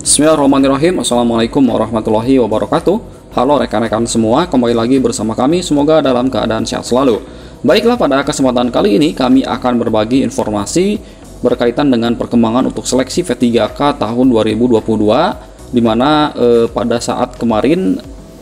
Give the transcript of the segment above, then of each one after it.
Bismillahirrahmanirrahim. Assalamualaikum warahmatullahi wabarakatuh. Halo rekan-rekan semua, kembali lagi bersama kami. Semoga dalam keadaan sehat selalu. Baiklah, pada kesempatan kali ini kami akan berbagi informasi berkaitan dengan perkembangan untuk seleksi V3K tahun 2022, di mana pada saat kemarin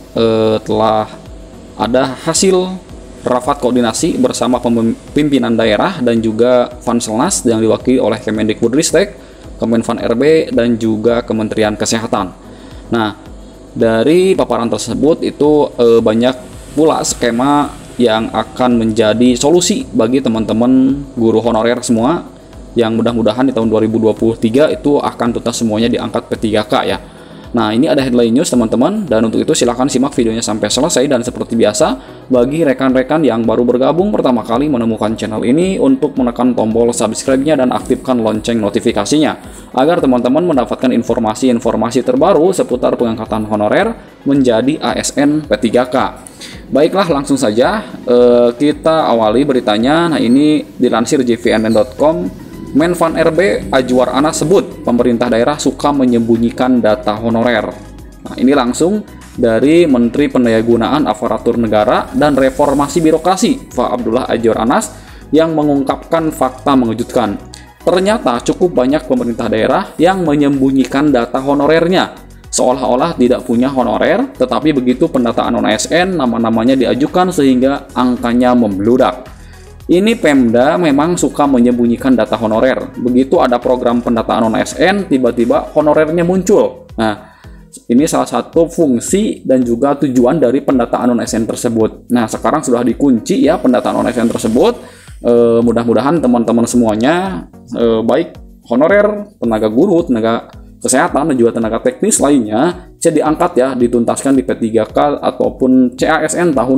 telah ada hasil rapat koordinasi bersama pimpinan daerah dan juga Fanselnas yang diwakili oleh Kemendikbudristek, Kemenfan RB, dan juga Kementerian Kesehatan. Nah, dari paparan tersebut itu banyak pula skema yang akan menjadi solusi bagi teman-teman guru honorer semua, yang mudah-mudahan di tahun 2023 itu akan tuntas semuanya diangkat P3K ya. Nah, ini ada headline news teman-teman, dan untuk itu silahkan simak videonya sampai selesai. Dan seperti biasa, bagi rekan-rekan yang baru bergabung pertama kali menemukan channel ini, untuk menekan tombol subscribe-nya dan aktifkan lonceng notifikasinya, agar teman-teman mendapatkan informasi-informasi terbaru seputar pengangkatan honorer menjadi ASN P3K. Baiklah, langsung saja kita awali beritanya. Nah, ini dilansir jvnn.com. Menfan RB Ajwar Anas sebut pemerintah daerah suka menyembunyikan data honorer. Nah, ini langsung dari Menteri Pendayagunaan Aparatur Negara dan Reformasi Birokrasi Pak Abdullah Ajwar Anas yang mengungkapkan fakta mengejutkan. Ternyata cukup banyak pemerintah daerah yang menyembunyikan data honorernya, seolah-olah tidak punya honorer, tetapi begitu pendataan non-ASN, nama-namanya diajukan sehingga angkanya membludak. Ini Pemda memang suka menyembunyikan data honorer. Begitu ada program pendataan non-ASN, tiba-tiba honorernya muncul. Nah, ini salah satu fungsi dan juga tujuan dari pendataan non-ASN tersebut. Nah, sekarang sudah dikunci ya pendataan non-ASN tersebut. Mudah-mudahan teman-teman semuanya, baik honorer, tenaga guru, tenaga kesehatan, dan juga tenaga teknis lainnya, bisa diangkat ya, dituntaskan di P3K ataupun CASN tahun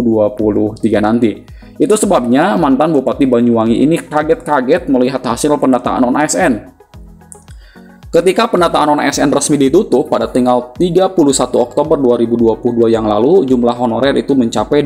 2023 nanti. Itu sebabnya mantan Bupati Banyuwangi ini kaget-kaget melihat hasil pendataan non-ASN. Ketika pendataan non-ASN resmi ditutup pada tanggal 31 Oktober 2022 yang lalu, jumlah honorer itu mencapai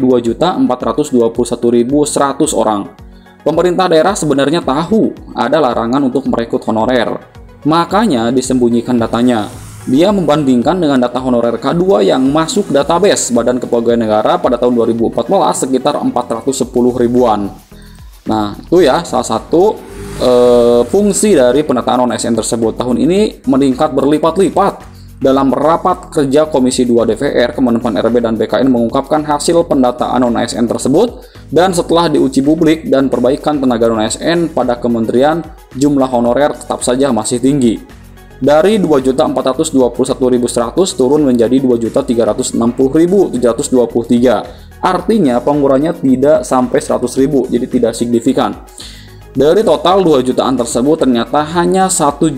2.421.100 orang. Pemerintah daerah sebenarnya tahu ada larangan untuk merekrut honorer, makanya disembunyikan datanya. Dia membandingkan dengan data honorer K2 yang masuk database Badan Kepegawaian Negara pada tahun 2014 sekitar 410 ribuan. Nah, itu ya salah satu fungsi dari pendataan non-ASN tersebut. Tahun ini meningkat berlipat-lipat. Dalam rapat kerja Komisi 2 DPR, Kemenfan RB dan BKN mengungkapkan hasil pendataan non-ASN tersebut, dan setelah diuji publik dan perbaikan tenaga non-ASN pada kementerian, jumlah honorer tetap saja masih tinggi. Dari 2.421.100 turun menjadi 2.360.723. Artinya pengurangannya tidak sampai 100.000, jadi tidak signifikan. Dari total 2 jutaan tersebut ternyata hanya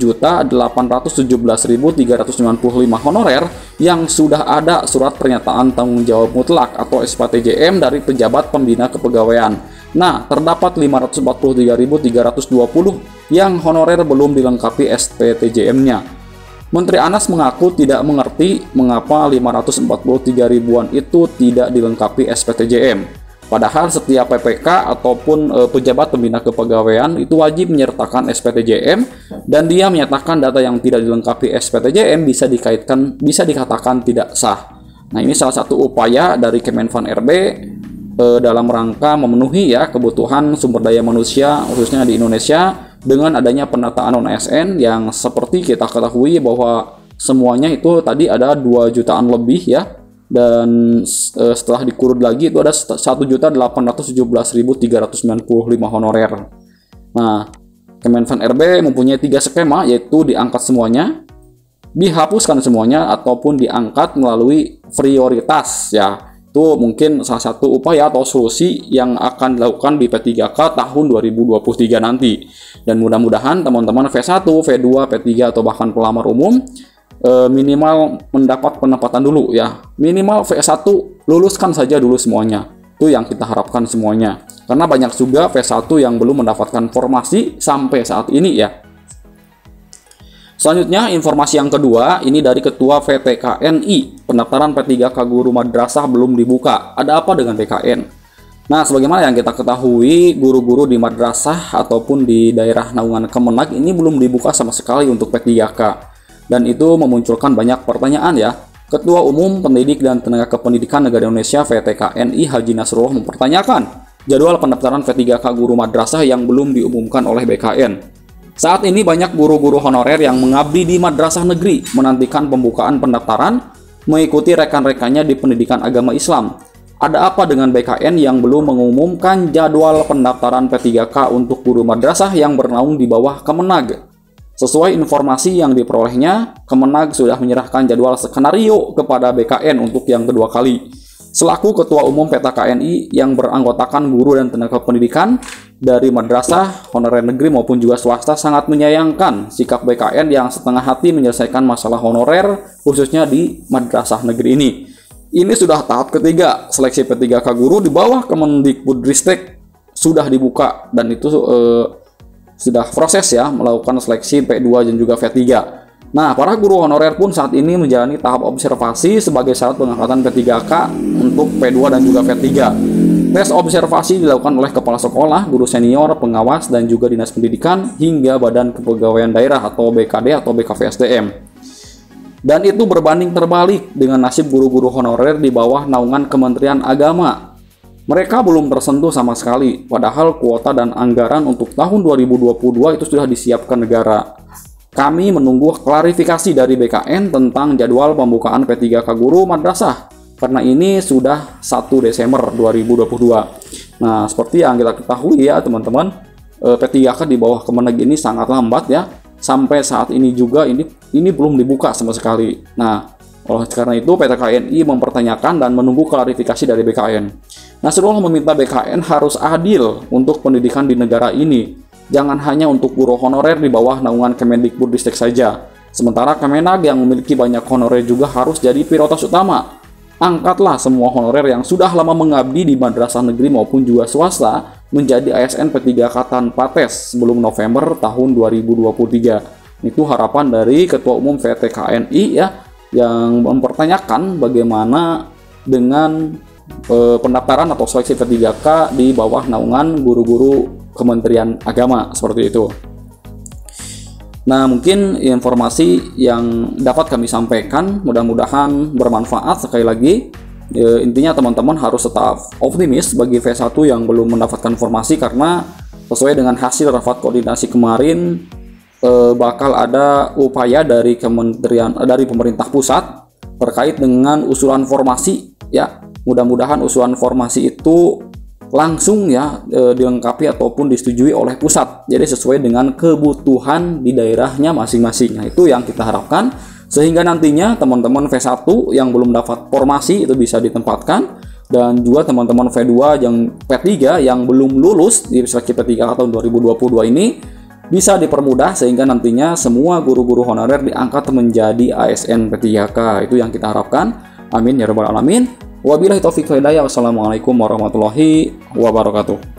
1.817.395 honorer yang sudah ada surat pernyataan tanggung jawab mutlak atau SPTJM dari pejabat pembina kepegawaian. Nah, terdapat 543.320 yang honorer belum dilengkapi SPTJM-nya. Menteri Anas mengaku tidak mengerti mengapa 543 ribuan itu tidak dilengkapi SPTJM. Padahal setiap PPK ataupun pejabat pembina kepegawaian itu wajib menyertakan SPTJM, dan dia menyatakan data yang tidak dilengkapi SPTJM bisa dikatakan tidak sah. Nah, ini salah satu upaya dari Kemenfan RB dalam rangka memenuhi ya kebutuhan sumber daya manusia khususnya di Indonesia dengan adanya pendataan non-ASN yang seperti kita ketahui bahwa semuanya itu tadi ada 2 jutaan lebih ya, dan setelah dikurut lagi itu ada 1.817.395 honorer. Nah, Kemenfan RB mempunyai 3 skema, yaitu diangkat semuanya, dihapuskan semuanya, ataupun diangkat melalui prioritas ya. Itu mungkin salah satu upaya atau solusi yang akan dilakukan di P3K tahun 2023 nanti. Dan mudah-mudahan teman-teman V1, V2, P3 atau bahkan pelamar umum minimal mendapat penempatan dulu ya. Minimal V1 luluskan saja dulu semuanya. Itu yang kita harapkan semuanya. Karena banyak juga V1 yang belum mendapatkan formasi sampai saat ini ya. Selanjutnya, informasi yang kedua, ini dari Ketua VTKNI. Pendaftaran P3K Guru Madrasah belum dibuka. Ada apa dengan PKN? Nah, sebagaimana yang kita ketahui, guru-guru di madrasah ataupun di daerah naungan Kemenag ini belum dibuka sama sekali untuk P3K. Dan itu memunculkan banyak pertanyaan ya. Ketua Umum Pendidik dan Tenaga Kependidikan Negara Indonesia VTKNI Haji Nasrullah mempertanyakan jadwal pendaftaran V3K guru madrasah yang belum diumumkan oleh BKN. Saat ini banyak guru-guru honorer yang mengabdi di madrasah negeri menantikan pembukaan pendaftaran mengikuti rekan-rekannya di pendidikan agama Islam. Ada apa dengan BKN yang belum mengumumkan jadwal pendaftaran P3K untuk guru madrasah yang bernaung di bawah Kemenag? Sesuai informasi yang diperolehnya, Kemenag sudah menyerahkan jadwal skenario kepada BKN untuk yang kedua kali. Selaku Ketua Umum PTKNI yang beranggotakan guru dan tenaga pendidikan dari madrasah, honorer negeri maupun juga swasta sangat menyayangkan sikap BKN yang setengah hati menyelesaikan masalah honorer khususnya di madrasah negeri ini. Ini sudah tahap ketiga, seleksi P3K guru di bawah Kemendikbudristek sudah dibuka dan itu sudah proses ya melakukan seleksi P2 dan juga V3. Nah, para guru honorer pun saat ini menjalani tahap observasi sebagai syarat pengangkatan P3K untuk P2 dan juga V3. Tes observasi dilakukan oleh kepala sekolah, guru senior, pengawas, dan juga dinas pendidikan hingga badan kepegawaian daerah atau BKD atau BKVSDM. Dan itu berbanding terbalik dengan nasib guru-guru honorer di bawah naungan Kementerian Agama. Mereka belum tersentuh sama sekali, padahal kuota dan anggaran untuk tahun 2022 itu sudah disiapkan negara. Kami menunggu klarifikasi dari BKN tentang jadwal pembukaan P3K guru madrasah, karena ini sudah 1 Desember 2022. Nah, seperti yang kita ketahui ya teman-teman, P3K di bawah Kemenag ini sangat lambat ya. Sampai saat ini juga ini belum dibuka sama sekali. Nah, oleh karena itu, PTKNI mempertanyakan dan menunggu klarifikasi dari BKN. Nasrullah meminta BKN harus adil untuk pendidikan di negara ini. Jangan hanya untuk guru honorer di bawah naungan Kemendikbudristek saja. Sementara Kemenag yang memiliki banyak honorer juga harus jadi prioritas utama. Angkatlah semua honorer yang sudah lama mengabdi di madrasah negeri maupun juga swasta menjadi ASN P3K tanpa tes sebelum November tahun 2023. Itu harapan dari Ketua Umum VTKNI ya, yang mempertanyakan bagaimana dengan pendaftaran atau seleksi P3K di bawah naungan guru-guru Kementerian Agama seperti itu. Nah, mungkin informasi yang dapat kami sampaikan mudah-mudahan bermanfaat. Sekali lagi, intinya teman-teman harus tetap optimis bagi V1 yang belum mendapatkan informasi, karena sesuai dengan hasil rapat koordinasi kemarin bakal ada upaya dari pemerintah pusat terkait dengan usulan formasi ya. Mudah-mudahan usulan formasi itu langsung ya dilengkapi ataupun disetujui oleh pusat. Jadi sesuai dengan kebutuhan di daerahnya masing-masing. Nah, itu yang kita harapkan sehingga nantinya teman-teman V1 yang belum dapat formasi itu bisa ditempatkan, dan juga teman-teman V2 yang P3 yang belum lulus di seleksi P3 tahun 2022 ini bisa dipermudah sehingga nantinya semua guru-guru honorer diangkat menjadi ASN P3K. Itu yang kita harapkan. Amin ya rabbal alamin. Wabillahi taufiq wal hidayah. Wassalamualaikum warahmatullahi wabarakatuh.